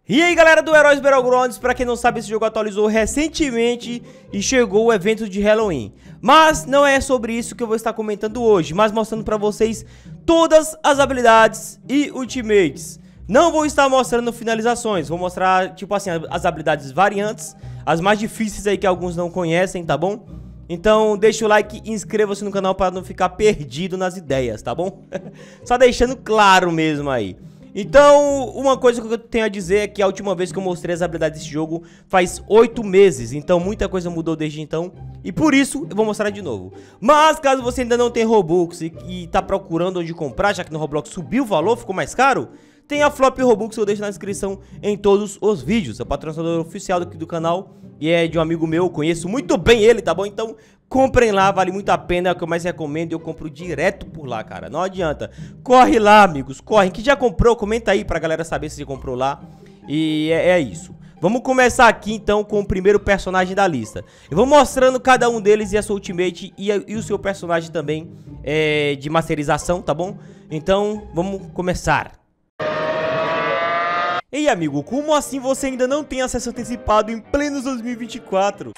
E aí galera do Heróis Battlegrounds, pra quem não sabe, esse jogo atualizou recentemente e chegou o evento de Halloween. Mas não é sobre isso que eu vou estar comentando hoje, mas mostrando pra vocês todas as habilidades e ultimates. Não vou estar mostrando finalizações, vou mostrar tipo assim as habilidades variantes, as mais difíceis aí que alguns não conhecem, tá bom? Então deixa o like e inscreva-se no canal para não ficar perdido nas ideias, tá bom? Só deixando claro mesmo aí. Então, uma coisa que eu tenho a dizer é que a última vez que eu mostrei as habilidades desse jogo faz 8 meses, então muita coisa mudou desde então, e por isso eu vou mostrar de novo. Mas caso você ainda não tenha Robux e tá procurando onde comprar, já que no Roblox subiu o valor, ficou mais caro, tem a Flop Robux que eu deixo na descrição em todos os vídeos. É o patrocinador oficial do canal e é de um amigo meu, eu conheço muito bem ele, tá bom? Então comprem lá, vale muito a pena, é o que eu mais recomendo e eu compro direto por lá, cara. Não adianta. Corre lá, amigos, corre. Quem já comprou, comenta aí pra galera saber se você comprou lá. E é isso. Vamos começar aqui então com o primeiro personagem da lista. Eu vou mostrando cada um deles e a sua ultimate e o seu personagem também de masterização, tá bom? Então vamos começar. Ei amigo, como assim você ainda não tem acesso antecipado em pleno 2024?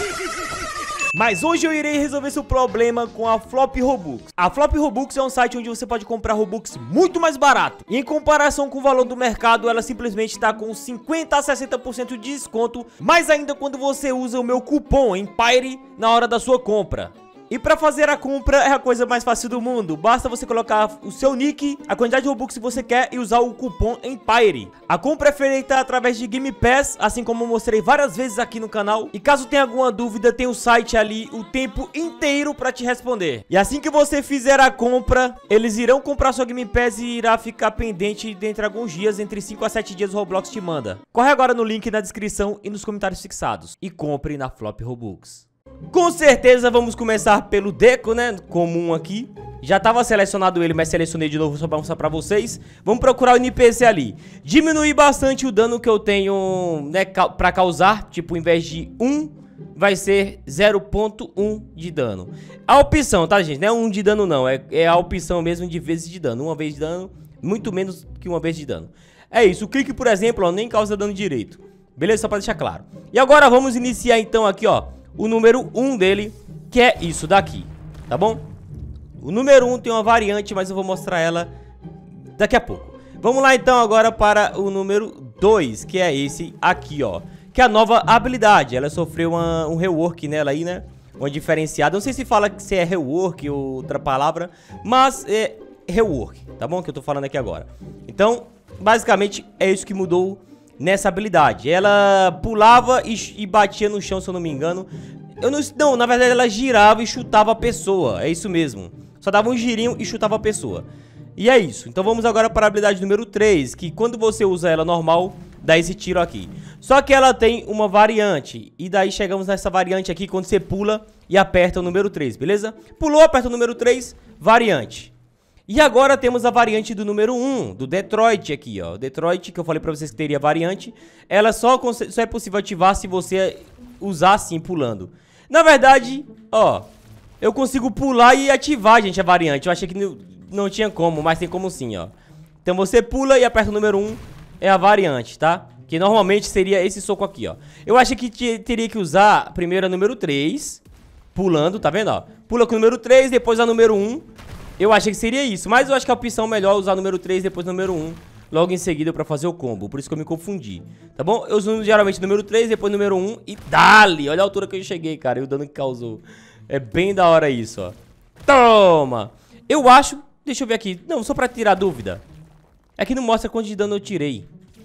Mas hoje eu irei resolver seu problema com a Flop Robux. A Flop Robux é um site onde você pode comprar Robux muito mais barato. E em comparação com o valor do mercado, ela simplesmente está com 50 a 60% de desconto. Mais ainda quando você usa o meu cupom Empire na hora da sua compra. E pra fazer a compra é a coisa mais fácil do mundo. Basta você colocar o seu nick, a quantidade de Robux que você quer e usar o cupom Empire. A compra é feita através de Game Pass, assim como eu mostrei várias vezes aqui no canal. E caso tenha alguma dúvida, tem o site ali o tempo inteiro pra te responder. E assim que você fizer a compra, eles irão comprar sua Game Pass e irá ficar pendente dentro de alguns dias, entre 5 a 7 dias o Roblox te manda. Corre agora no link na descrição e nos comentários fixados. E compre na Flop Robux. Com certeza vamos começar pelo Deco, né, comum aqui. Já tava selecionado ele, mas selecionei de novo só pra mostrar pra vocês. Vamos procurar o NPC ali. Diminuir bastante o dano que eu tenho, né, pra causar. Tipo, em vez de 1, vai ser 0.1 de dano. A opção, tá, gente? Não é 1 de dano, não. É a opção mesmo de vezes de dano. Uma vez de dano, muito menos que uma vez de dano. É isso. O clique, por exemplo, ó, nem causa dano direito. Beleza? Só pra deixar claro. E agora vamos iniciar, então, aqui, ó, o número 1 dele, que é isso daqui, tá bom? O número 1 tem uma variante, mas eu vou mostrar ela daqui a pouco. Vamos lá então agora para o número 2, que é esse aqui, ó. Que é a nova habilidade. Ela sofreu um rework nela aí, né? Uma diferenciada. Não sei se fala que é rework ou outra palavra, mas é rework, tá bom? Que eu tô falando aqui agora. Então, basicamente é isso que mudou nessa habilidade. Ela pulava e batia no chão, se eu não me engano. Não, na verdade ela girava e chutava a pessoa. É isso mesmo. Só dava um girinho e chutava a pessoa. E é isso. Então vamos agora para a habilidade número 3, que quando você usa ela normal, dá esse tiro aqui. Só que ela tem uma variante. E daí chegamos nessa variante aqui quando você pula e aperta o número 3, beleza? Pulou, aperta o número 3, variante. E agora temos a variante do número 1, do Detroit aqui, ó. Detroit, que eu falei pra vocês que teria variante. Ela só é possível ativar se você usar assim, pulando. Na verdade, ó, eu consigo pular e ativar, gente, a variante. Eu achei que não tinha como, mas tem como sim, ó. Então você pula e aperta o número 1, é a variante, tá? Que normalmente seria esse soco aqui, ó. Eu achei que teria que usar primeiro a número 3, pulando, tá vendo, ó? Pula com o número 3, depois a número 1. Eu achei que seria isso, mas eu acho que a opção melhor é usar o número 3, depois o número 1, logo em seguida pra fazer o combo, por isso que eu me confundi, tá bom? Eu uso geralmente o número 3, depois o número 1 e dali! Olha a altura que eu cheguei, cara, e o dano que causou. É bem da hora isso, ó. Toma! Eu acho, deixa eu ver aqui, não, só pra tirar dúvida. É que não mostra quanto de dano eu tirei.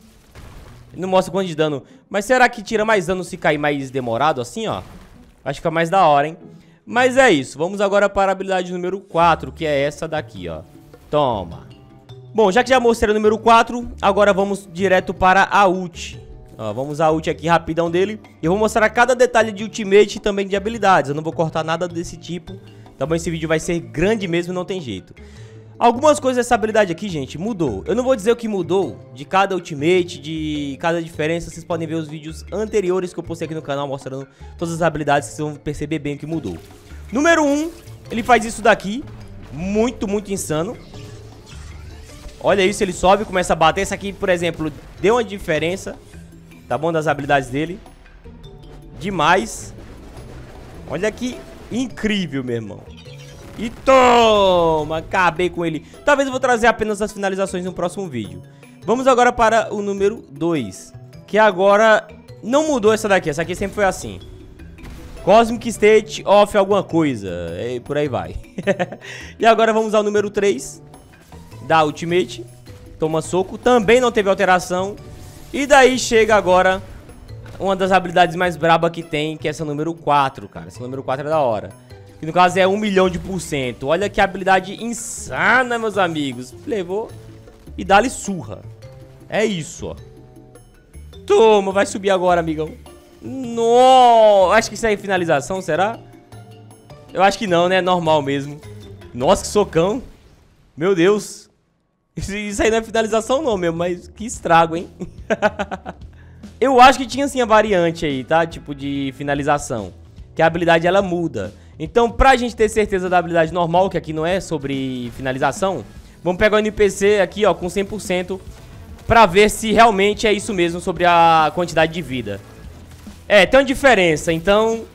Não mostra quanto de dano, mas será que tira mais dano se cair mais demorado assim, ó? Acho que fica mais da hora, hein? Mas é isso, vamos agora para a habilidade número 4, que é essa daqui, ó. Toma. Bom, já que já mostrei o número 4, agora vamos direto para a ult. Ó, vamos a ult aqui rapidão dele. Eu vou mostrar cada detalhe de ultimate e também de habilidades. Eu não vou cortar nada desse tipo. Tá bom, esse vídeo vai ser grande mesmo, não tem jeito. Algumas coisas dessa habilidade aqui, gente, mudou. Eu não vou dizer o que mudou de cada ultimate, de cada diferença. Vocês podem ver os vídeos anteriores que eu postei aqui no canal mostrando todas as habilidades, que vocês vão perceber bem o que mudou. Número 1, ele faz isso daqui, muito insano. Olha isso, ele sobe, começa a bater. Essa aqui, por exemplo, deu uma diferença, tá bom, das habilidades dele. Demais. Olha que incrível, meu irmão. E toma, acabei com ele. Talvez eu vou trazer apenas as finalizações no próximo vídeo. Vamos agora para o número 2, que agora não mudou essa daqui. Essa aqui sempre foi assim. Cosmic State of alguma coisa. E por aí vai. E agora vamos ao número 3 da Ultimate. Toma soco. Também não teve alteração. E daí chega agora uma das habilidades mais braba que tem, que é essa número 4, cara. Essa número 4 é da hora. Que no caso é 1.000.000%. Olha que habilidade insana, meus amigos. Levou e dá-lhe surra. É isso, ó. Toma, vai subir agora, amigão. Nossa, acho que isso aí é finalização, será? Eu acho que não, né? É normal mesmo. Nossa, que socão. Meu Deus. Isso aí não é finalização não mesmo, mas que estrago, hein? Eu acho que tinha sim a variante aí, tá? Tipo de finalização. Que a habilidade ela muda. Então, pra gente ter certeza da habilidade normal, que aqui não é sobre finalização, vamos pegar o NPC aqui, ó, com 100%, pra ver se realmente é isso mesmo sobre a quantidade de vida. É, tem uma diferença, então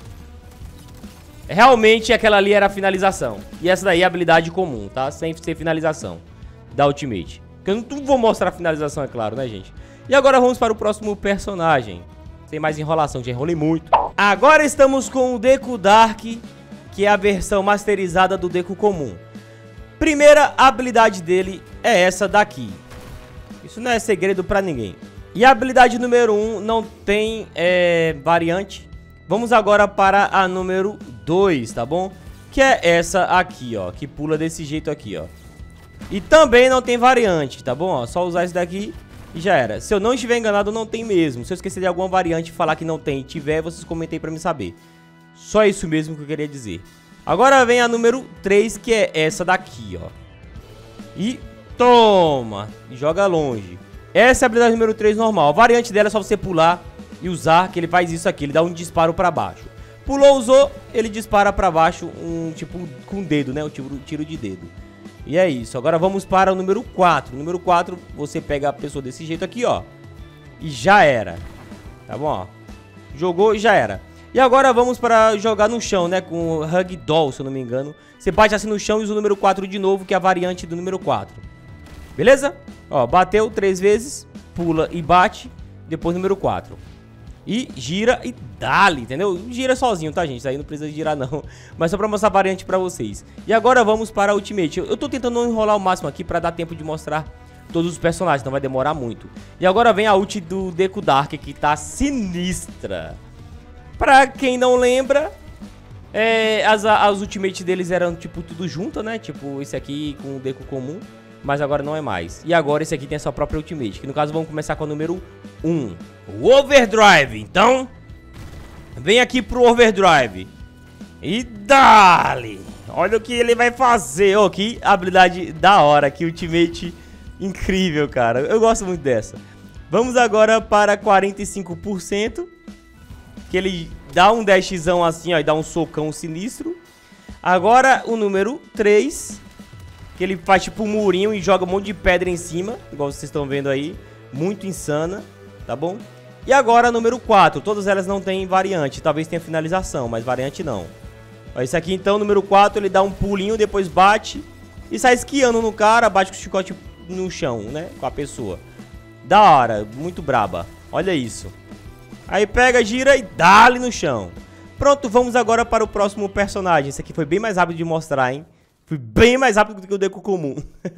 realmente aquela ali era a finalização. E essa daí é a habilidade comum, tá? Sem ser finalização da Ultimate. Que eu não vou mostrar a finalização, é claro, né, gente? E agora vamos para o próximo personagem. Sem mais enrolação, já enrolei muito. Agora estamos com o Deku Dark, que é a versão masterizada do Deku comum. Primeira habilidade dele é essa daqui. Isso não é segredo pra ninguém. E a habilidade número 1 não tem variante. Vamos agora para a número 2, tá bom? Que é essa aqui, ó. Que pula desse jeito aqui, ó. E também não tem variante, tá bom? Ó, só usar isso daqui e já era. Se eu não estiver enganado, não tem mesmo. Se eu esquecer de alguma variante e falar que não tem e tiver, vocês comentem pra me saber. Só isso mesmo que eu queria dizer. Agora vem a número 3, que é essa daqui, ó. E toma! E joga longe. Essa é a habilidade número 3 normal. A variante dela é só você pular e usar, que ele faz isso aqui. Ele dá um disparo pra baixo. Pulou, usou, ele dispara pra baixo, tipo com o dedo, né? Um tiro de dedo. E é isso. Agora vamos para o número 4. No número 4, você pega a pessoa desse jeito aqui, ó. E já era. Tá bom, ó. Jogou e já era. E agora vamos para jogar no chão, né? Com o Ragdoll, se eu não me engano. Você bate assim no chão e usa o número 4 de novo, que é a variante do número 4. Beleza? Ó, bateu 3 vezes, pula e bate, depois número 4. E gira e dá-lhe, entendeu? Gira sozinho, tá, gente? Isso aí não precisa girar, não. Mas só pra mostrar a variante pra vocês. E agora vamos para a Ultimate. Eu tô tentando não enrolar o máximo aqui pra dar tempo de mostrar todos os personagens, não vai demorar muito. E agora vem a ult do Deku Dark, que tá sinistra. Pra quem não lembra, as Ultimate deles eram, tipo, tudo junto, né? Tipo, esse aqui com o Deku comum. Mas agora não é mais. E agora esse aqui tem a sua própria Ultimate. Que no caso vamos começar com o número 1. O Overdrive. Então, vem aqui pro Overdrive. E dá-lhe. Olha o que ele vai fazer. Oh, que habilidade da hora. Que Ultimate incrível, cara. Eu gosto muito dessa. Vamos agora para 45%. Que ele dá um dashzão assim, ó. E dá um socão sinistro. Agora o número 3. Que ele faz tipo um murinho e joga um monte de pedra em cima. Igual vocês estão vendo aí. Muito insana, tá bom? E agora número 4. Todas elas não tem variante. Talvez tenha finalização, mas variante não. Ó, esse aqui então, número 4. Ele dá um pulinho, depois bate. E sai esquiando no cara. Bate com o chicote no chão, né? Com a pessoa. Da hora, muito braba. Olha isso. Aí pega, gira e dá-lhe no chão. Pronto, vamos agora para o próximo personagem. Esse aqui foi bem mais rápido de mostrar, hein? Fui bem mais rápido do que o Deku comum.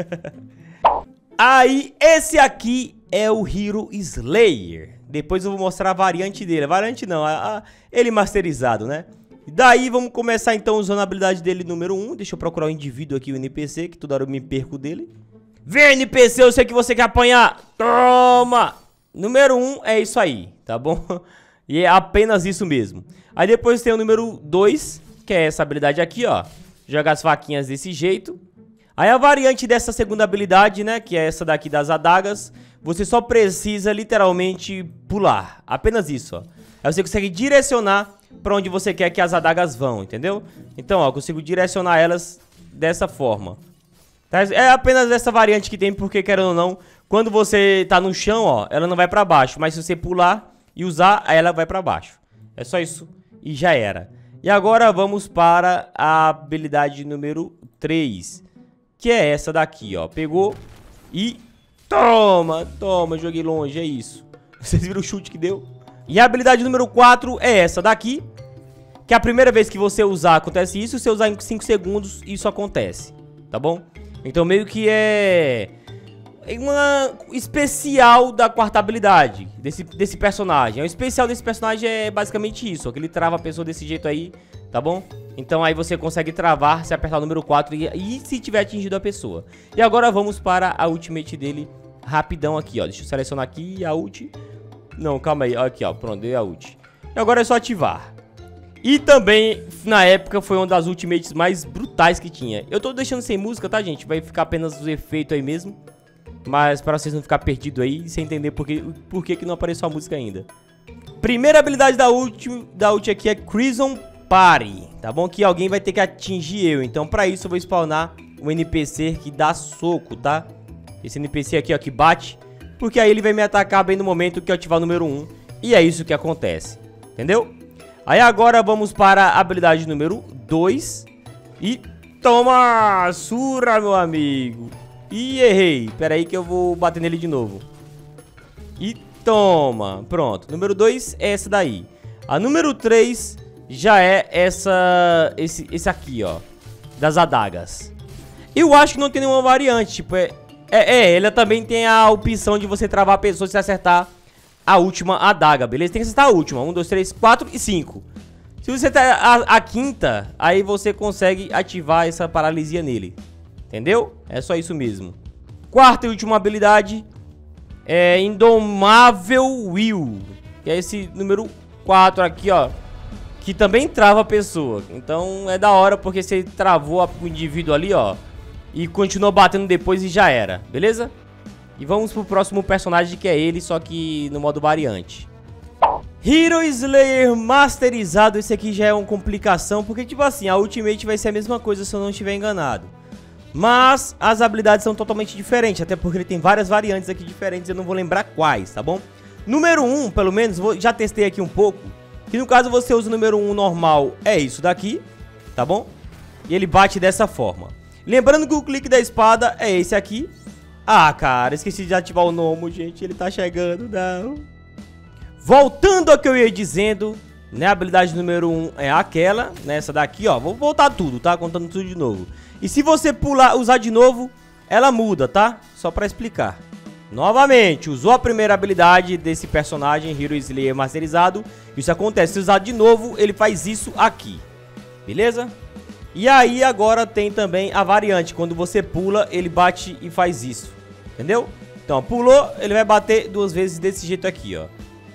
Aí, esse aqui é o Hero Slayer. Depois eu vou mostrar a variante dele. A variante não, ele masterizado, né? Daí vamos começar então usando a habilidade dele número 1. Deixa eu procurar o indivíduo aqui, o NPC, que toda hora eu me perco dele. Vem, NPC, eu sei que você quer apanhar. Toma! Número 1 é isso aí, tá bom? E é apenas isso mesmo. Aí depois tem o número 2, que é essa habilidade aqui, ó. Joga as faquinhas desse jeito. Aí a variante dessa segunda habilidade, né, que é essa daqui das adagas, você só precisa literalmente pular. Apenas isso, ó. Aí você consegue direcionar pra onde você quer que as adagas vão, entendeu? Então, ó, eu consigo direcionar elas dessa forma. Tá? É apenas essa variante que tem, porque querendo ou não, quando você tá no chão, ó, ela não vai pra baixo. Mas se você pular e usar, aí ela vai pra baixo. É só isso e já era. E agora vamos para a habilidade número 3. Que é essa daqui, ó. Pegou e... Toma, joguei longe, é isso. Vocês viram o chute que deu? E a habilidade número 4 é essa daqui. Que a primeira vez que você usar acontece isso. Se você usar em 5 segundos, isso acontece. Tá bom? Então meio que é uma especial da quarta habilidade desse personagem. O especial desse personagem é basicamente isso, ó, que ele trava a pessoa desse jeito aí, tá bom? Então aí você consegue travar se apertar o número 4 e se tiver atingido a pessoa. E agora vamos para a ultimate dele rapidão aqui, ó. Deixa eu selecionar aqui a ult. Não, calma aí, aqui ó, pronto, deu a ult. E agora é só ativar. E também, na época, foi uma das ultimates mais brutais que tinha. Eu tô deixando sem música, tá, gente? Vai ficar apenas os efeitos aí mesmo. Mas para vocês não ficar perdido aí, sem entender por que não apareceu a música ainda. Primeira habilidade da ult aqui é Crimson Party, tá bom? Que alguém vai ter que atingir eu. Então, pra isso, eu vou spawnar um NPC que dá soco, tá? Esse NPC aqui, ó, que bate. Porque aí ele vai me atacar bem no momento que eu ativar o número 1. E é isso que acontece, entendeu? Aí agora vamos para a habilidade número 2. E toma! Surra, meu amigo! Ih, errei. Pera aí que eu vou bater nele de novo. E toma. Pronto. Número 2 é essa daí. A número 3 já é esse aqui, ó. Das adagas. Eu acho que não tem nenhuma variante. Tipo, ela também tem a opção de você travar a pessoa se acertar a última adaga, beleza? Tem que acertar a última. 1, 2, 3, 4 e 5. Se você tá a quinta, aí você consegue ativar essa paralisia nele. Entendeu? É só isso mesmo. Quarta e última habilidade é Indomável Will. Que é esse número 4 aqui, ó. Que também trava a pessoa. Então é da hora porque você travou o indivíduo ali, ó. E continuou batendo depois e já era. Beleza? E vamos pro próximo personagem que é ele, só que no modo variante. Hero Slayer masterizado. Esse aqui já é uma complicação. Porque tipo assim, a ultimate vai ser a mesma coisa se eu não estiver enganado. Mas as habilidades são totalmente diferentes, até porque ele tem várias variantes aqui diferentes, eu não vou lembrar quais, tá bom? Número 1, pelo menos, já testei aqui um pouco, que no caso você usa o número 1 normal, é isso daqui, tá bom? E ele bate dessa forma. Lembrando que o clique da espada é esse aqui. Ah, cara, esqueci de ativar o Nomo, gente, ele tá chegando, não. Voltando ao que eu ia dizendo, né, a habilidade número 1 é aquela, né, essa daqui, ó, vou voltar tudo, tá? Contando tudo de novo. E se você usar de novo, ela muda, tá? Só pra explicar. Novamente, usou a primeira habilidade desse personagem, Hero Slayer masterizado. Isso acontece, se usar de novo, ele faz isso aqui. Beleza? E aí agora tem também a variante. Quando você pula, ele bate e faz isso. Entendeu? Então, pulou, ele vai bater 2 vezes desse jeito aqui, ó.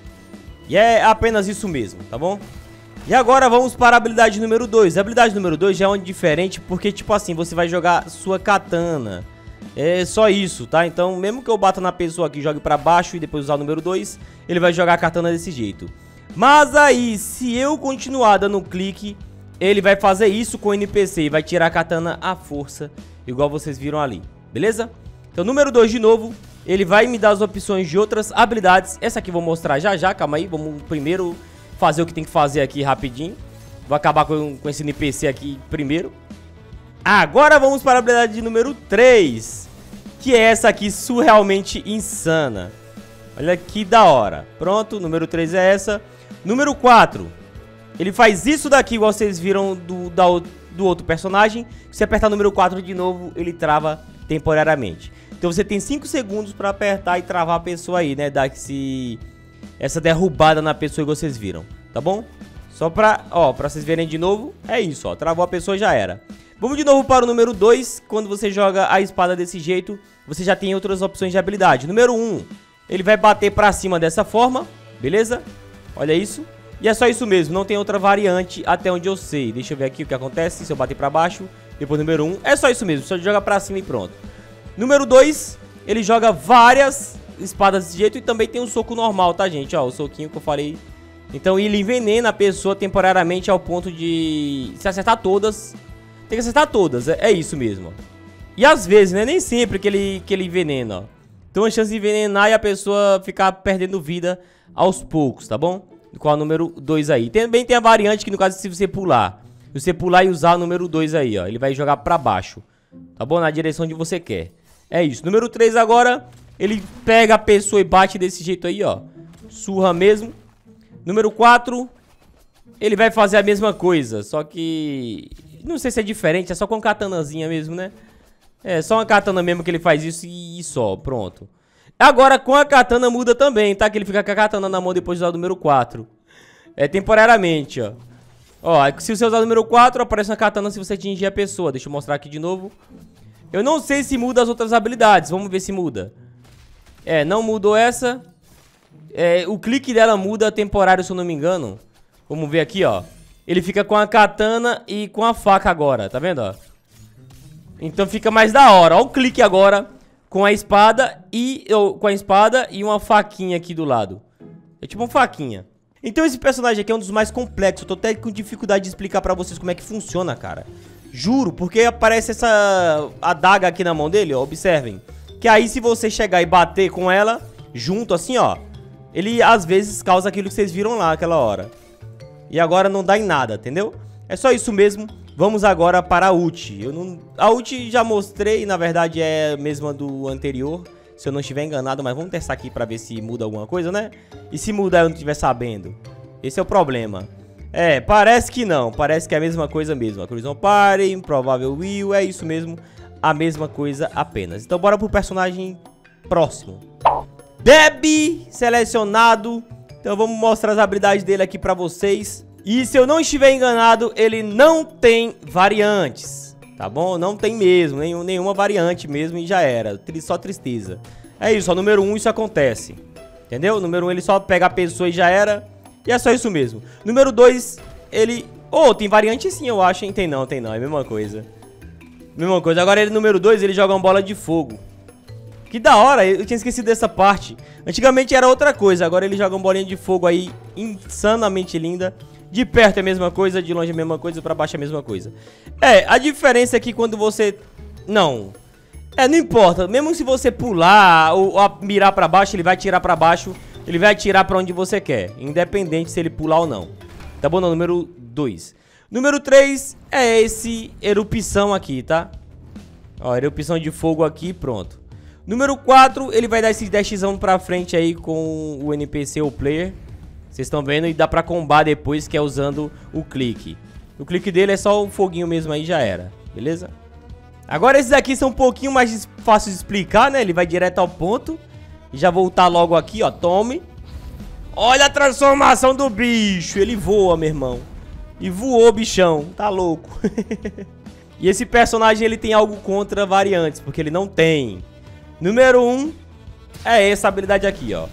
E é apenas isso mesmo, tá bom? E agora vamos para a habilidade número 2. A habilidade número 2 já é onde diferente, porque tipo assim, você vai jogar sua katana. É só isso, tá? Então, mesmo que eu bata na pessoa aqui, jogue pra baixo e depois usar o número 2, ele vai jogar a katana desse jeito. Mas aí, se eu continuar dando um clique, ele vai fazer isso com o NPC e vai tirar a katana à força, igual vocês viram ali, beleza? Então, número 2 de novo, ele vai me dar as opções de outras habilidades. Essa aqui eu vou mostrar já, calma aí, vamos primeiro fazer o que tem que fazer aqui rapidinho. Vou acabar com esse NPC aqui primeiro. Agora vamos para a habilidade de número 3, que é essa aqui, surrealmente insana. Olha que da hora. Pronto, número 3 é essa. Número 4, ele faz isso daqui, igual vocês viram do outro personagem. Se apertar o número 4 de novo, ele trava temporariamente. Então você tem 5 segundos para apertar e travar a pessoa aí, né? Dar essa derrubada na pessoa que vocês viram, tá bom? Só pra vocês verem de novo, é isso, ó. Travou a pessoa, já era. Vamos de novo para o número 2. Quando você joga a espada desse jeito, você já tem outras opções de habilidade. Número 1, ele vai bater pra cima dessa forma, beleza? Olha isso. E é só isso mesmo, não tem outra variante até onde eu sei. Deixa eu ver aqui o que acontece se eu bater pra baixo. Depois número 1, é só isso mesmo, só joga pra cima e pronto. Número 2, ele joga várias espadas desse jeito e também tem um soco normal, tá, gente? Ó, o soquinho que eu falei. Então ele envenena a pessoa temporariamente ao ponto de se acertar todas. Tem que acertar todas, é isso mesmo. E às vezes, né? Nem sempre que ele envenena, ó. Tem uma chance de envenenar e a pessoa ficar perdendo vida aos poucos, tá bom? Qual é o número 2 aí? Também tem a variante que no caso se você pular. Se você pular e usar o número 2 aí, ó. Ele vai jogar pra baixo, tá bom? Na direção onde você quer. É isso. Número 3 agora, ele pega a pessoa e bate desse jeito aí, ó. Surra mesmo. Número 4, ele vai fazer a mesma coisa, só que... não sei se é diferente, é só com katanazinha mesmo, né? É, só uma katana mesmo que ele faz isso e só, pronto. Agora com a katana muda também, tá? Que ele fica com a katana na mão depois de usar o número 4. É temporariamente, ó. Ó, se você usar o número 4, aparece uma katana se você atingir a pessoa. Deixa eu mostrar aqui de novo. Eu não sei se muda as outras habilidades, vamos ver se muda. É, não mudou essa. É, o clique dela muda temporário, se eu não me engano. Vamos ver aqui, ó. Ele fica com a katana e com a faca agora, tá vendo, ó? Então fica mais da hora. Ó o clique agora com a espada e uma faquinha aqui do lado. É tipo uma faquinha. Então esse personagem aqui é um dos mais complexos. Eu tô até com dificuldade de explicar pra vocês como é que funciona, cara. Juro, porque aparece essa adaga aqui na mão dele, ó. Observem. Que aí se você chegar e bater com ela junto assim, ó, ele às vezes causa aquilo que vocês viram lá aquela hora. E agora não dá em nada, entendeu? É só isso mesmo. Vamos agora para a ult. A ult já mostrei, na verdade é a mesma do anterior, se eu não estiver enganado, mas vamos testar aqui para ver se muda alguma coisa, né? E se mudar eu não estiver sabendo. Esse é o problema. É, parece que não, parece que é a mesma coisa mesmo. A Cruise on Party, Improvável Will, é isso mesmo, a mesma coisa apenas. Então bora pro personagem próximo. Deb selecionado. Então vamos mostrar as habilidades dele aqui pra vocês. E se eu não estiver enganado, ele não tem variantes, tá bom? Não tem mesmo, nenhuma variante mesmo e já era, só tristeza. É isso, ó, número 1 isso acontece, entendeu? Número 1 ele só pega a pessoa e já era, e é só isso mesmo. Número 2, ele... oh, tem variante sim, eu acho, hein? Tem não, é a mesma coisa. Mesma coisa, agora ele, número 2, ele joga uma bola de fogo. Que da hora, eu tinha esquecido dessa parte. Antigamente era outra coisa, agora ele joga uma bolinha de fogo aí, insanamente linda. De perto é a mesma coisa, de longe é a mesma coisa, pra baixo é a mesma coisa. É, a diferença é que quando você... não importa, mesmo se você pular ou mirar pra baixo, ele vai atirar pra baixo. Ele vai atirar pra onde você quer, independente se ele pular ou não. Tá bom? Não, número 2. Número 3 é esse erupção aqui, tá? Ó, erupção de fogo aqui, pronto. Número 4, ele vai dar esse dashzão pra frente aí com o NPC ou player. Vocês estão vendo? E dá pra combar depois, que é usando o clique. O clique dele é só o foguinho mesmo aí, já era. Beleza? Agora esses aqui são um pouquinho mais fáceis de explicar, né? Ele vai direto ao ponto. E já voltar logo aqui, ó. Tome. Olha a transformação do bicho. Ele voa, meu irmão. E voou, bichão. Tá louco. E esse personagem, ele tem algo contra variantes, porque ele não tem. Número 1 é essa habilidade aqui, ó.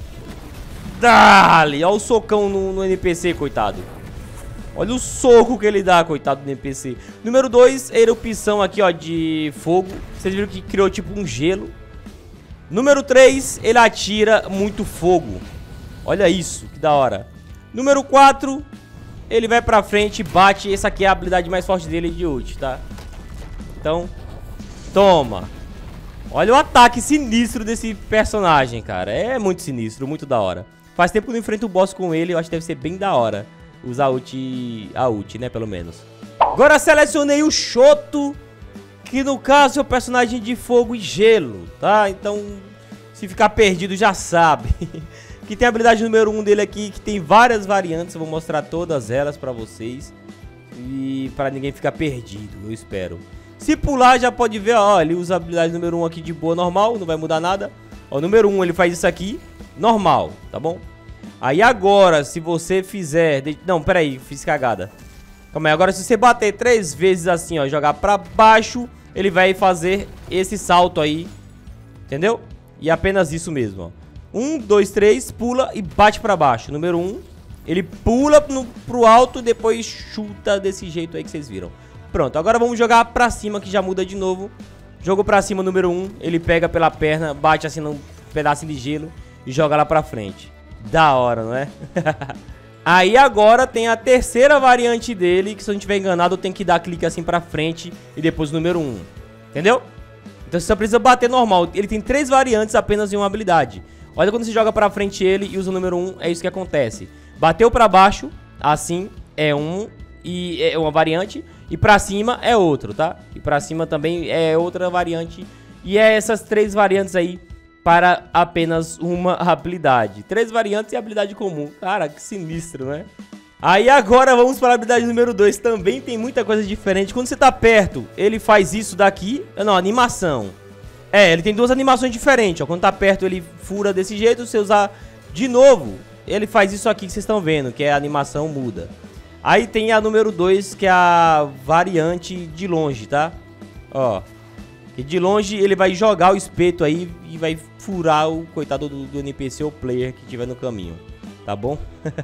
Dale! Olha o socão no NPC, coitado. Olha o soco que ele dá, coitado do NPC. Número 2, erupção aqui, ó, de fogo. Vocês viram que criou tipo um gelo. Número 3, ele atira muito fogo. Olha isso, que da hora. Número 4, ele vai pra frente e bate. Essa aqui é a habilidade mais forte dele de ult, tá? Então, toma. Olha o ataque sinistro desse personagem, cara. É muito sinistro, muito da hora. Faz tempo que eu não enfrento o boss com ele, eu acho que deve ser bem da hora usar a ult, né, pelo menos. Agora selecionei o Shoto, que no caso é o personagem de fogo e gelo, tá? Então, se ficar perdido já sabe. Que tem a habilidade número 1 dele aqui, que tem várias variantes, eu vou mostrar todas elas pra vocês. E para ninguém ficar perdido, eu espero. Se pular já pode ver, ó, ele usa a habilidade número 1 aqui de boa, normal, não vai mudar nada. Ó, número 1 ele faz isso aqui, normal, tá bom? Aí agora, se você fizer... não, peraí, fiz cagada. Calma aí, agora se você bater 3 vezes assim, ó, jogar pra baixo, ele vai fazer esse salto aí, entendeu? E apenas isso mesmo, ó. 1, 2, 3, pula e bate pra baixo. Número 1, ele pula pro alto e depois chuta desse jeito aí que vocês viram. Pronto, agora vamos jogar pra cima, que já muda de novo. Jogo pra cima, número 1, ele pega pela perna, bate assim num pedacinho de gelo e joga lá pra frente. Da hora, não é? Aí agora tem a terceira variante dele, que se eu não estiver enganado eu tenho que dar clique assim pra frente e depois o número 1. Entendeu? Então você só precisa bater normal. Ele tem 3 variantes apenas em uma habilidade. Olha quando você joga pra frente ele e usa o número 1, é isso que acontece. Bateu pra baixo, assim, é e é uma variante. E pra cima é outro, tá? E pra cima também é outra variante. E é essas 3 variantes aí para apenas uma habilidade. 3 variantes e habilidade comum. Cara, que sinistro, né? Aí agora vamos para a habilidade número 2. Também tem muita coisa diferente. Quando você tá perto, ele faz isso daqui. Não, animação. Ele tem 2 animações diferentes, ó. Quando tá perto ele fura desse jeito. Se você usar de novo, ele faz isso aqui que vocês estão vendo, que é a animação muda. Aí tem a número 2, que é a variante de longe, tá? Ó. E de longe ele vai jogar o espeto aí e vai furar o coitado do NPC ou player que tiver no caminho. Tá bom?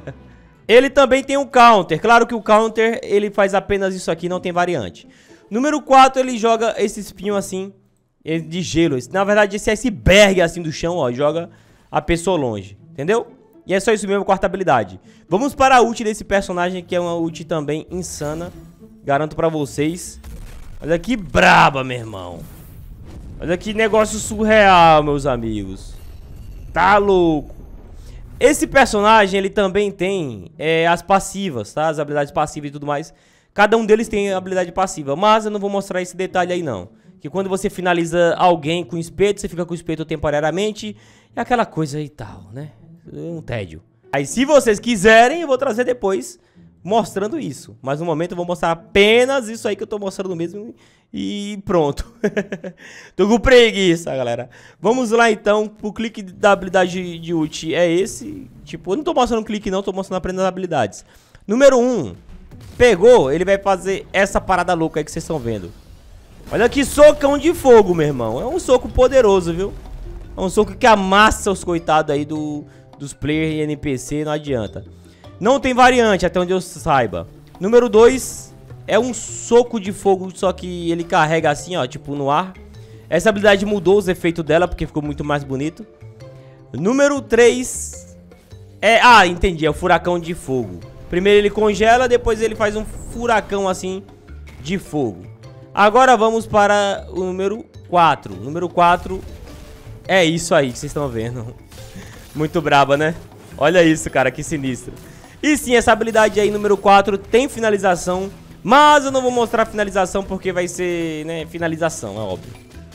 Ele também tem um counter. Claro que o counter ele faz apenas isso aqui, não tem variante. Número 4, ele joga esse espinho assim de gelo. Na verdade esse iceberg assim do chão, ó. Joga a pessoa longe, entendeu? E é só isso mesmo, quarta habilidade. Vamos para a ult desse personagem, que é uma ult também insana. Garanto pra vocês. Olha que braba, meu irmão. Olha que negócio surreal, meus amigos. Tá louco. Esse personagem, ele também tem as passivas, tá? As habilidades passivas e tudo mais. Cada um deles tem habilidade passiva. Mas eu não vou mostrar esse detalhe aí, não. Que quando você finaliza alguém com espeto, você fica com o espeto temporariamente. É aquela coisa e tal, né? Um tédio. Aí se vocês quiserem, eu vou trazer depois mostrando isso. Mas no momento eu vou mostrar apenas isso aí que eu tô mostrando mesmo. E pronto. Tô com preguiça, galera. Vamos lá então. O clique da habilidade de ult é esse. Tipo, eu não tô mostrando clique não, tô mostrando apenas as habilidades. Número 1. Pegou, ele vai fazer essa parada louca aí que vocês estão vendo. Olha que socão de fogo, meu irmão. É um soco poderoso, viu? É um soco que amassa os coitados aí dos players e NPC, não adianta. Não tem variante, até onde eu saiba. Número 2 é um soco de fogo, só que ele carrega assim, ó, tipo no ar. Essa habilidade mudou os efeitos dela, porque ficou muito mais bonito. Número 3 é... Ah, entendi, é o furacão de fogo. Primeiro ele congela, depois ele faz um furacão assim de fogo. Agora vamos para o número 4. Número 4 é isso aí que vocês estão vendo. Muito braba, né? Olha isso, cara, que sinistro. E sim, essa habilidade aí, número 4, tem finalização. Mas eu não vou mostrar a finalização porque vai ser, né, finalização, é óbvio.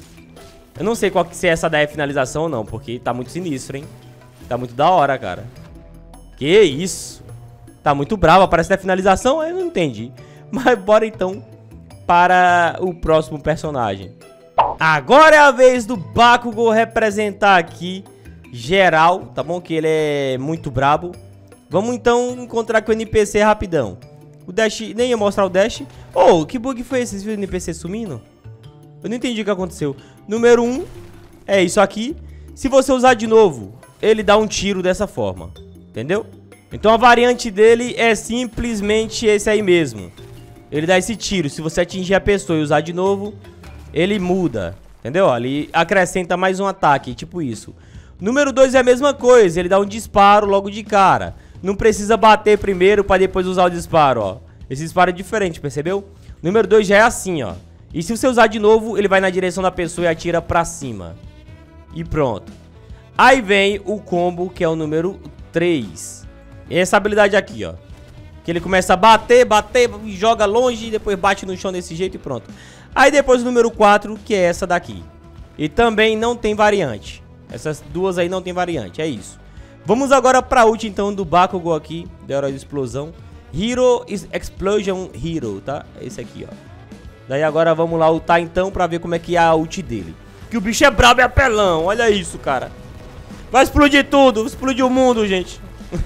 Eu não sei qual que se essa daí é finalização ou não, porque tá muito sinistro, hein? Tá muito da hora, cara. Que isso? Tá muito brava, parece que é finalização, eu não entendi. Mas bora então para o próximo personagem. Agora é a vez do Bakugou representar aqui geral, tá bom? Que ele é muito brabo. Vamos então encontrar com o NPC rapidão. O Dash, nem ia mostrar o Dash. Oh, que bug foi esse? Vocês viram o NPC sumindo? Eu não entendi o que aconteceu. Número 1 é isso aqui. Se você usar de novo, ele dá um tiro dessa forma. Entendeu? Então a variante dele é simplesmente esse aí mesmo. Ele dá esse tiro. Se você atingir a pessoa e usar de novo, ele muda. Entendeu? Ele acrescenta mais um ataque, tipo isso. Número 2 é a mesma coisa. Ele dá um disparo logo de cara. Não precisa bater primeiro pra depois usar o disparo, ó. Esse disparo é diferente, percebeu? Número 2 já é assim, ó. E se você usar de novo, ele vai na direção da pessoa e atira pra cima. E pronto. Aí vem o combo, que é o número 3. Essa habilidade aqui, ó. Que ele começa a bater, joga longe e depois bate no chão desse jeito e pronto. Aí depois o número 4, que é essa daqui. E também não tem variante. Essas duas aí não tem variante, é isso. Vamos agora pra ult então do Bakugou aqui, da Herói de Explosão. Hero Explosion Hero, tá? Esse aqui, ó. Daí agora vamos lá ultar então pra ver como é que é a ult dele. Que o bicho é brabo e apelão, olha isso, cara. Vai explodir tudo, explodir o mundo, gente.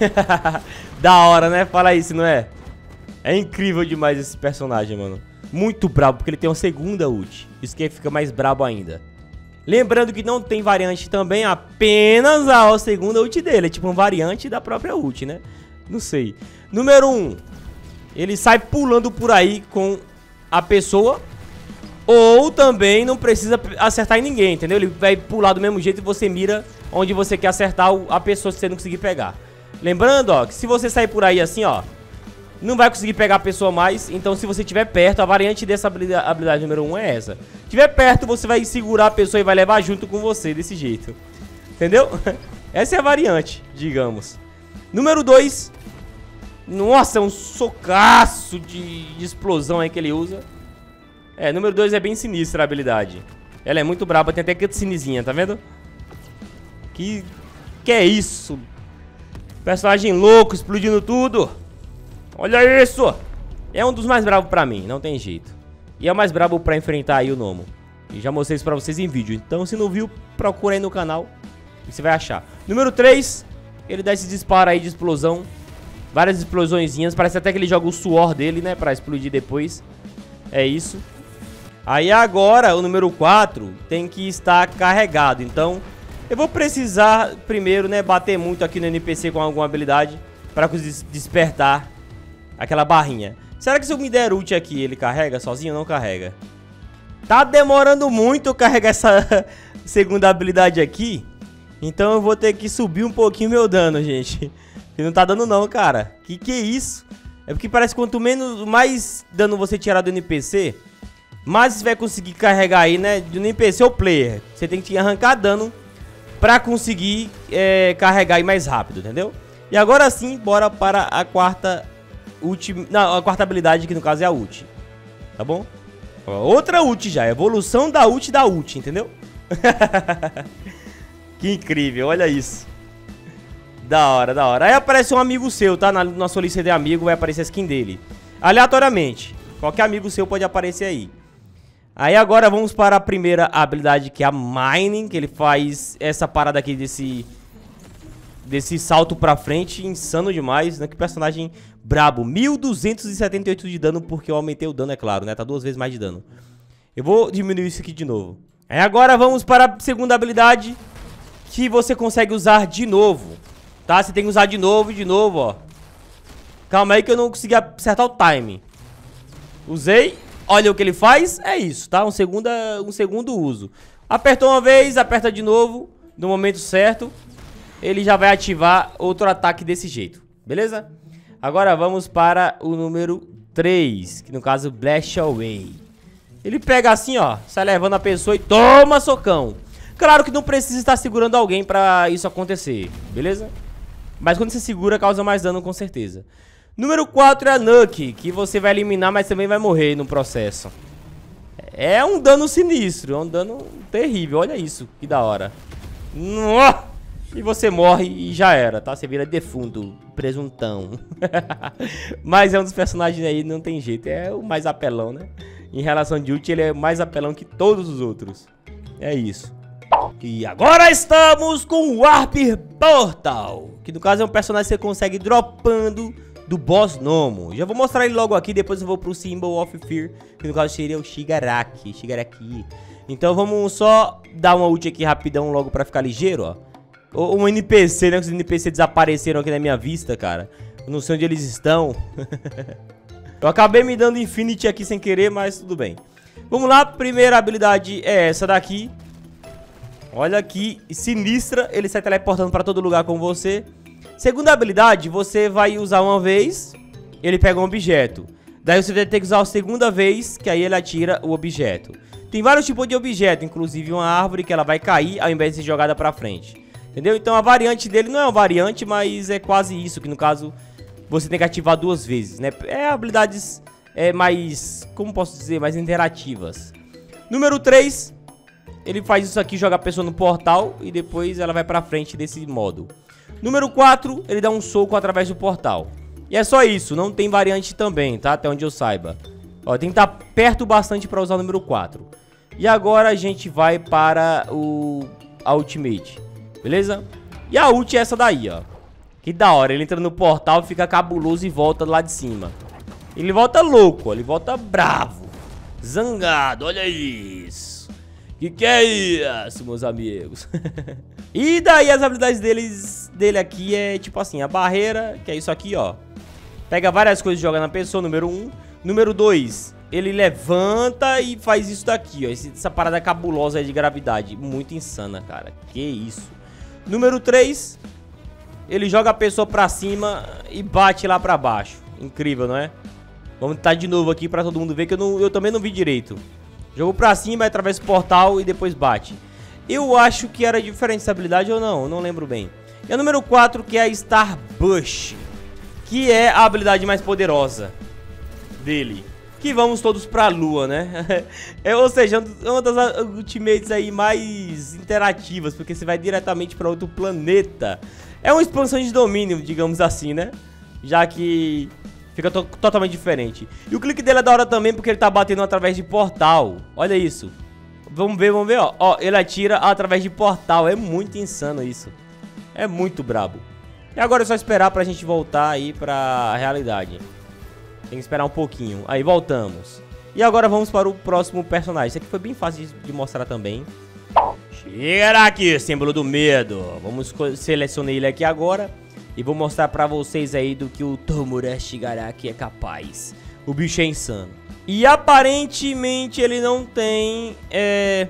Da hora, né? Fala isso, não é? É incrível demais esse personagem, mano. Muito brabo, porque ele tem uma segunda ult. Isso que fica mais brabo ainda. Lembrando que não tem variante também, apenas a segunda ult dele. É tipo uma variante da própria ult, né? Não sei. Número 1. Ele sai pulando por aí com a pessoa. Ou também não precisa acertar em ninguém, entendeu? Ele vai pular do mesmo jeito e você mira onde você quer acertar a pessoa se você não conseguir pegar. Lembrando, ó, que se você sair por aí assim, ó, não vai conseguir pegar a pessoa mais. Então se você estiver perto, a variante dessa habilidade número 1 é essa. Estiver perto, você vai segurar a pessoa e vai levar junto com você, desse jeito. Entendeu? Essa é a variante, digamos. Número 2. Nossa, é um socaço de explosão aí que ele usa. Número 2 é bem sinistra a habilidade. Ela é muito braba, tem até cutscenezinha, tá vendo? Que é isso? Personagem louco, explodindo tudo. Olha isso! É um dos mais bravos pra mim, não tem jeito. E é o mais brabo pra enfrentar aí o Gnomo. E já mostrei isso pra vocês em vídeo. Então se não viu, procura aí no canal e você vai achar. Número 3, ele dá esse disparo aí de explosão. Várias explosõezinhas, parece até que ele joga o suor dele, né, pra explodir depois. É isso. Aí agora, o número 4 tem que estar carregado. Então, eu vou precisar primeiro, né, bater muito aqui no NPC com alguma habilidade pra despertar aquela barrinha. Será que se eu me der ult aqui, ele carrega sozinho ou não carrega? Tá demorando muito eu carregar essa segunda habilidade aqui. Então eu vou ter que subir um pouquinho meu dano, gente. E não tá dando não, cara. Que é isso? É porque parece que quanto mais dano você tirar do NPC, mais você vai conseguir carregar aí, né, do NPC ou player. Você tem que arrancar dano pra conseguir carregar aí mais rápido, entendeu? E agora sim, bora para a quarta ult. Não, a quarta habilidade, que no caso é a ult. Tá bom? Outra ult já, evolução da ult, entendeu? Que incrível, olha isso. Da hora, da hora. Aí aparece um amigo seu, tá? Na sua lista de amigo vai aparecer a skin dele. Aleatoriamente. Qualquer amigo seu pode aparecer aí. Aí agora vamos para a primeira habilidade, que é a Mining. Que ele faz essa parada aqui desse salto pra frente. Insano demais, né? Que personagem brabo. 1278 de dano, porque eu aumentei o dano, é claro, né? Tá 2 vezes mais de dano. Eu vou diminuir isso aqui de novo. Aí agora vamos para a segunda habilidade, que você consegue usar de novo. Tá? Você tem que usar de novo, ó. Calma aí que eu não consegui acertar o time. Usei. Olha o que ele faz. É isso, tá? Um segundo uso. Apertou uma vez, aperta de novo. No momento certo, ele já vai ativar outro ataque desse jeito. Beleza? Agora vamos para o número 3, que no caso, Blast Away. Ele pega assim, ó. Sai levando a pessoa e toma socão. Claro que não precisa estar segurando alguém pra isso acontecer. Beleza? Mas quando você segura, causa mais dano com certeza. Número 4 é a Nuke, que você vai eliminar, mas também vai morrer no processo. É um dano sinistro, é um dano terrível, olha isso, que da hora. E você morre e já era, tá? Você vira defunto, presuntão. Mas é um dos personagens aí, não tem jeito, é o mais apelão, né? Em relação de ult, ele é mais apelão que todos os outros. É isso. E agora estamos com o Warp Portal, que no caso é um personagem que você consegue dropando do boss Gnomo. Já vou mostrar ele logo aqui, depois eu vou pro Symbol of Fear, que no caso seria o Shigaraki. Então vamos só dar uma ult aqui rapidão logo pra ficar ligeiro, ó. Um NPC, né? Os NPC desapareceram aqui na minha vista, cara. Eu não sei onde eles estão. Eu acabei me dando Infinity aqui sem querer, mas tudo bem. Vamos lá, primeira habilidade é essa daqui. Olha que sinistra, ele sai teleportando pra todo lugar com você. Segunda habilidade, você vai usar uma vez, ele pega um objeto. Daí você vai ter que usar a segunda vez, que aí ele atira o objeto. Tem vários tipos de objeto, inclusive uma árvore que ela vai cair ao invés de ser jogada pra frente. Entendeu? Então a variante dele não é uma variante, mas é quase isso, que no caso você tem que ativar 2 vezes, né? É habilidades mais, como posso dizer, mais interativas. Número 3, ele faz isso aqui, joga a pessoa no portal e depois ela vai pra frente desse modo. Número 4, ele dá um soco através do portal. E é só isso, não tem variante também, tá? Até onde eu saiba. Ó, tem que estar perto bastante pra usar o número 4. E agora a gente vai para a Ultimate, beleza? E a ult é essa daí, ó. Que da hora, ele entra no portal, fica cabuloso e volta lá de cima. Ele volta louco, ó, ele volta bravo. Zangado, olha isso. Que é isso, meus amigos? E daí as habilidades dele aqui é tipo assim, a barreira, que é isso aqui, ó. Pega várias coisas e joga na pessoa, número 1. Número 2, ele levanta e faz isso daqui, ó. Essa parada cabulosa aí de gravidade. Muito insana, cara. Que isso. Número 3, ele joga a pessoa pra cima e bate lá pra baixo. Incrível, não é? Vamos tentar de novo aqui pra todo mundo ver que eu também não vi direito. Jogo pra cima, atravessa o portal e depois bate. Eu acho que era diferente essa habilidade ou não, não lembro bem. E a número 4, que é a Starbush, que é a habilidade mais poderosa dele. Que vamos todos pra lua, né? Ou seja, uma das ultimates aí mais interativas, porque você vai diretamente pra outro planeta. É uma expansão de domínio, digamos assim, né? Já que fica totalmente diferente. E o clique dele é da hora também, porque ele tá batendo através de portal. Olha isso. Vamos ver, ó. Ó, ele atira através de portal. É muito insano isso. É muito brabo. E agora é só esperar pra gente voltar aí pra realidade. Tem que esperar um pouquinho. Aí, voltamos. E agora vamos para o próximo personagem. Esse aqui foi bem fácil de mostrar também. Shigaraki, símbolo do medo. Vamos selecionar ele aqui agora. E vou mostrar pra vocês aí do que o Tomura Shigaraki é capaz. O bicho é insano. E aparentemente ele não tem... É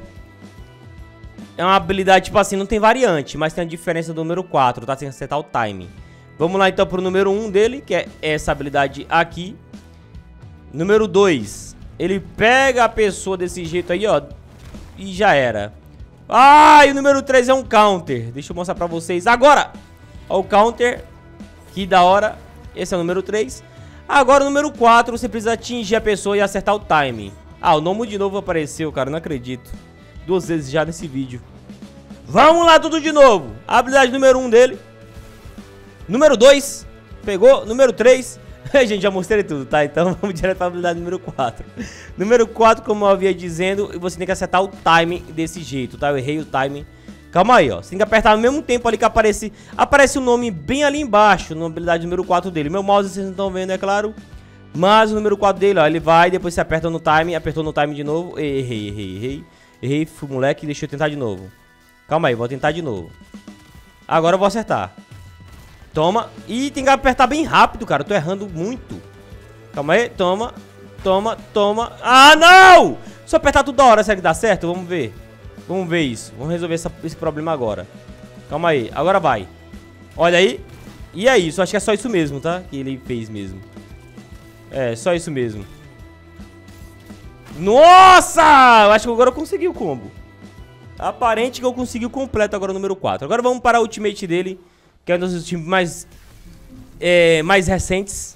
uma habilidade, tipo assim, não tem variante. Mas tem a diferença do número 4, tá? Sem acertar o timing. Vamos lá então pro número 1 dele, que é essa habilidade aqui. Número 2. Ele pega a pessoa desse jeito aí, ó. E já era. Ah, e o número 3 é um counter. Deixa eu mostrar pra vocês agora. Ó o counter. Que da hora. Esse é o número 3. Agora o número 4, você precisa atingir a pessoa e acertar o timing. Ah, o nome de novo apareceu, cara. Não acredito. 2 vezes já nesse vídeo. Vamos lá, tudo de novo. A habilidade número 1 dele. Número 2. Pegou. Número 3. Gente, já mostrei tudo, tá? Então vamos direto pra habilidade número 4. Número 4, como eu havia dizendo, você tem que acertar o timing desse jeito, tá? Eu errei o timing. Calma aí, ó. Você tem que apertar no mesmo tempo ali que aparece o nome bem ali embaixo, na habilidade número 4 dele. Meu mouse vocês não estão vendo, é claro. Mas o número 4 dele, ó, ele vai, depois você aperta no timing, apertou no timing de novo. Errei, fui moleque, deixa eu tentar de novo. Calma aí, vou tentar de novo. Agora eu vou acertar. Toma. E tem que apertar bem rápido, cara. Eu tô errando muito. Calma aí. Toma. Ah, não! Se eu apertar tudo da hora, será que dá certo? Vamos ver. Vamos ver isso. Vamos resolver esse problema agora. Calma aí. Agora vai. Olha aí. E é isso. Acho que é só isso mesmo, tá? Que ele fez mesmo. É, só isso mesmo. Nossa! Eu acho que agora eu consegui o combo. Aparente que eu consegui o completo agora, o número 4. Agora vamos para a ultimate dele, que é um dos times mais recentes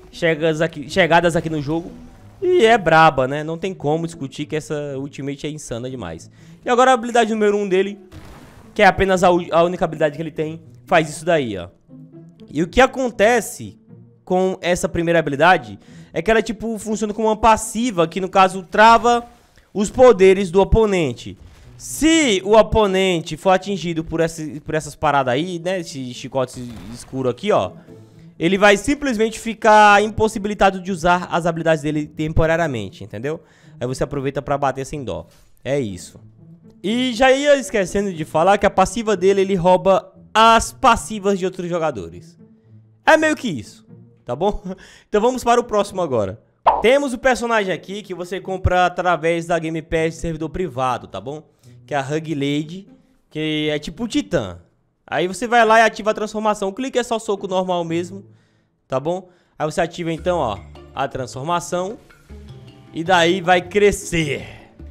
chegadas aqui no jogo. E é braba, né? Não tem como discutir que essa ultimate é insana demais. E agora a habilidade número 1 dele, que é apenas a única habilidade que ele tem, faz isso daí, ó. E o que acontece com essa primeira habilidade é que ela, tipo, funciona como uma passiva, que no caso trava os poderes do oponente. Se o oponente for atingido por essas paradas aí, né, esse chicote escuro aqui, ó, ele vai simplesmente ficar impossibilitado de usar as habilidades dele temporariamente, entendeu? Aí você aproveita pra bater sem dó. É isso. E já ia esquecendo de falar que a passiva dele, ele rouba as passivas de outros jogadores. É meio que isso, tá bom? Então vamos para o próximo agora. Temos o personagem aqui que você compra através da Game Pass de servidor privado, tá bom? Que é a Hug Lady, que é tipo o Titã. Aí você vai lá e ativa a transformação. O clique é só soco normal mesmo, tá bom? Aí você ativa então, ó, a transformação. E daí vai crescer.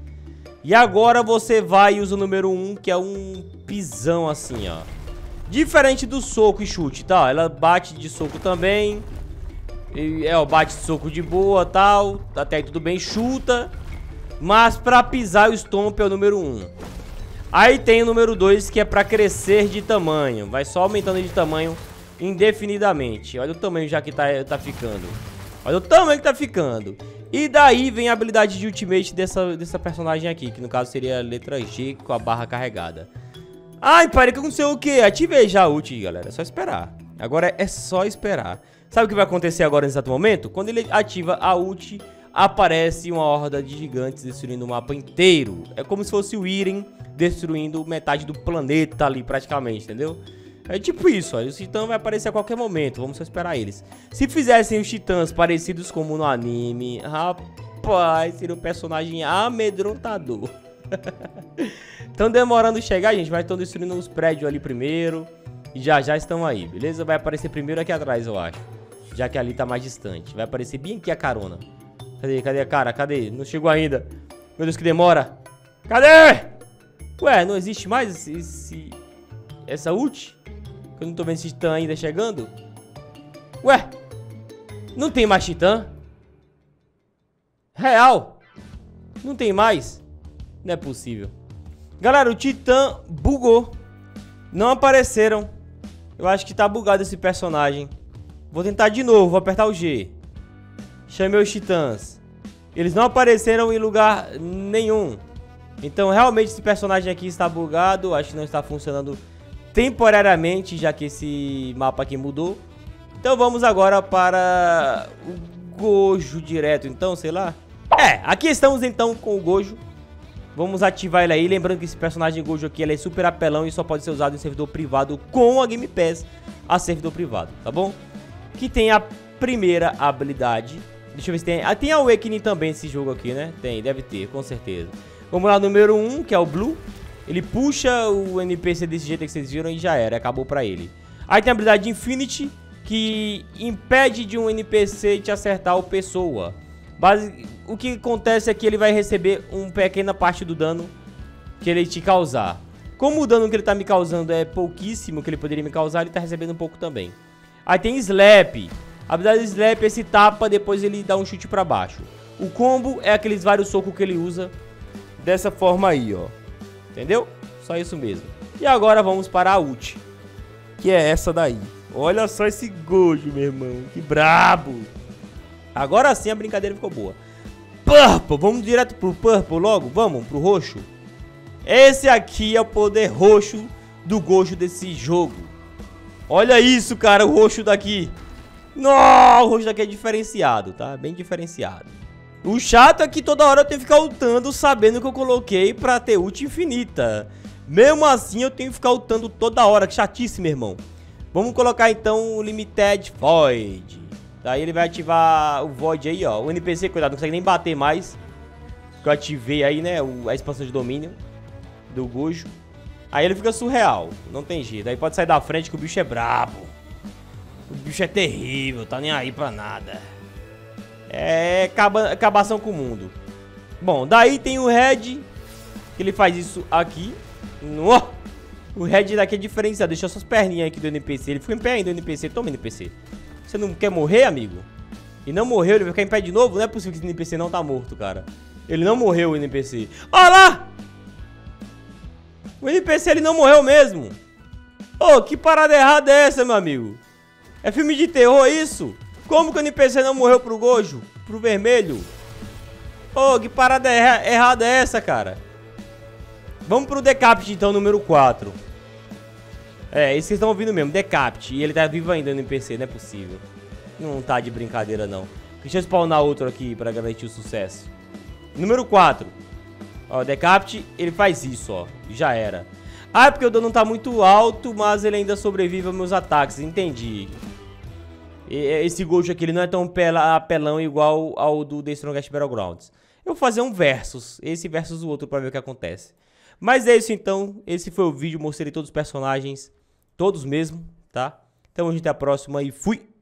E agora você vai e usa o número 1, que é um pisão assim, ó. Diferente do soco e chute, tá? Ela bate de soco também. Ó, bate de soco de boa, tal. Até aí tudo bem, chuta. Mas pra pisar o stomp é o número 1. Aí tem o número 2, que é pra crescer de tamanho. Vai só aumentando de tamanho indefinidamente. Olha o tamanho já que tá ficando. Olha o tamanho que tá ficando. E daí vem a habilidade de ultimate dessa personagem aqui, que no caso seria a letra G com a barra carregada. Ai, parei que aconteceu o quê? Ativei já a ult, galera. É só esperar. Agora é só esperar. Sabe o que vai acontecer agora nesse exato momento? Quando ele ativa a ult, aparece uma horda de gigantes destruindo o mapa inteiro. É como se fosse o Iren destruindo metade do planeta ali praticamente, entendeu? É tipo isso, ó. O Titã vai aparecer a qualquer momento. Vamos só esperar eles. Se fizessem os Titãs parecidos como no anime, rapaz, seria um personagem amedrontador. Estão demorando a chegar, gente. Mas estão destruindo os prédios ali primeiro. E já estão aí, beleza? Vai aparecer primeiro aqui atrás, eu acho. já que ali tá mais distante. Vai aparecer bem aqui a carona. Cadê a cara? Cadê? Não chegou ainda. Meu Deus, que demora. Cadê? Ué, não existe mais essa ult? Eu não tô vendo esse titã ainda chegando. Ué, não tem mais titã? Real. Não tem mais. Não é possível. Galera, o titã bugou. Não apareceram. Eu acho que tá bugado esse personagem. Vou tentar de novo, vou apertar o G. Chamei os titãs. Eles não apareceram em lugar nenhum. Então realmente esse personagem aqui está bugado. Acho que não está funcionando temporariamente, já que esse mapa aqui mudou. Então vamos agora para o Gojo direto, então, sei lá. Aqui estamos então com o Gojo. Vamos ativar ele aí, lembrando que esse personagem Gojo aqui ele é super apelão e só pode ser usado em servidor privado com a Game Pass a servidor privado, tá bom? Que tem a primeira habilidade. Deixa eu ver se tem. Tem a Awakening também nesse jogo aqui, né? Tem, deve ter, com certeza. Vamos lá, número 1, que é o Blue. Ele puxa o NPC desse jeito que vocês viram e já era, acabou pra ele. Aí tem a habilidade de Infinity, que impede de um NPC te acertar o pessoa. O que acontece é que ele vai receber uma pequena parte do dano que ele te causar. Como o dano que ele tá me causando é pouquíssimo que ele poderia me causar, ele tá recebendo um pouco também. Aí tem Slap. A habilidade de Slap é esse tapa, depois ele dá um chute pra baixo. O combo é aqueles vários socos que ele usa dessa forma aí, ó. Entendeu? Só isso mesmo. E agora vamos para a ult, que é essa daí. Olha só esse Gojo, meu irmão. Que brabo. Agora sim a brincadeira ficou boa. Purple, vamos direto pro Purple logo? Vamos pro roxo? Esse aqui é o poder roxo do Gojo desse jogo. Olha isso, cara, o roxo daqui. Nossa, o roxo daqui é diferenciado, tá? Bem diferenciado. O chato é que toda hora eu tenho que ficar ultando sabendo que eu coloquei pra ter ult infinita. Mesmo assim eu tenho que ficar ultando toda hora, que chatice, meu irmão. Vamos colocar então o Limited Void. Daí ele vai ativar o Void aí, ó. O NPC, cuidado, não consegue nem bater mais. Que eu ativei aí, né, a expansão de domínio do Gojo. Aí ele fica surreal, não tem jeito. Aí pode sair da frente que o bicho é brabo. O bicho é terrível, tá nem aí pra nada. É acabação com o mundo. Bom, daí tem o Red, que ele faz isso aqui. O Red daqui é diferenciado. Deixa suas perninhas aqui do NPC. Ele fica em pé ainda, o NPC. Toma, NPC. Você não quer morrer, amigo? E não morreu, ele vai ficar em pé de novo? Não é possível que esse NPC não tá morto, cara. Ele não morreu, o NPC. Olha lá! O NPC, ele não morreu mesmo. Ô, que parada errada é essa, meu amigo? É filme de terror isso? Como que o NPC não morreu pro Gojo? Pro vermelho? Ô, que parada errada é essa, cara? Vamos pro Decapit, então, número 4. É, esse que vocês estão ouvindo mesmo, Decapit. E ele tá vivo ainda no NPC, não é possível. Não tá de brincadeira, não. Deixa eu spawnar outro aqui pra garantir o sucesso. Número 4. Ó, Decapit, ele faz isso, ó. Já era. Ah, é porque o dano tá muito alto, mas ele ainda sobrevive aos meus ataques. Entendi. Esse Gojo aqui, ele não é tão apelão igual ao do The Strongest Battlegrounds. Eu vou fazer um versus. Esse versus o outro pra ver o que acontece. Mas é isso então. Esse foi o vídeo. Mostrei todos os personagens. Todos mesmo, tá? Então a gente até a próxima e fui!